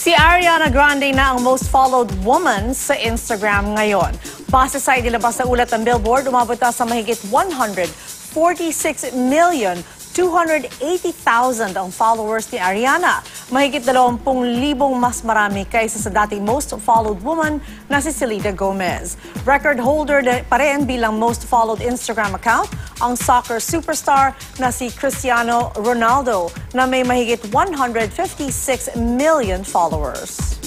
Si Ariana Grande na ang most followed woman sa Instagram ngayon. Base sa inilabas na ulat ng Billboard, umabot na sa mahigit 146,280,000 ang followers ni Ariana. Mahigit 20,000 mas marami kaysa sa dating most followed woman na si Selena Gomez. Record holder pa rin bilang most followed Instagram account ang soccer superstar na si Cristiano Ronaldo na may mahigit 156 million followers.